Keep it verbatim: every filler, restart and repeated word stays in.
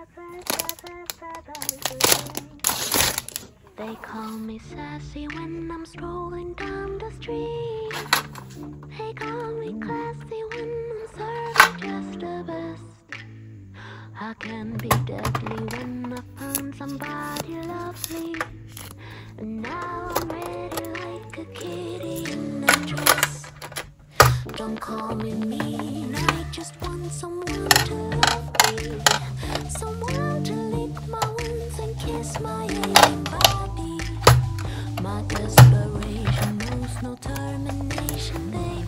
They call me sassy when I'm strolling down the street. They call me classy when I'm serving just the best. I can be deadly when I find somebody lovely. And now I'm ready like a kitty in a dress. Don't call me mean, I just want someone to love me. Someone to lick my wounds and kiss my aching body. My desperation knows no termination, baby.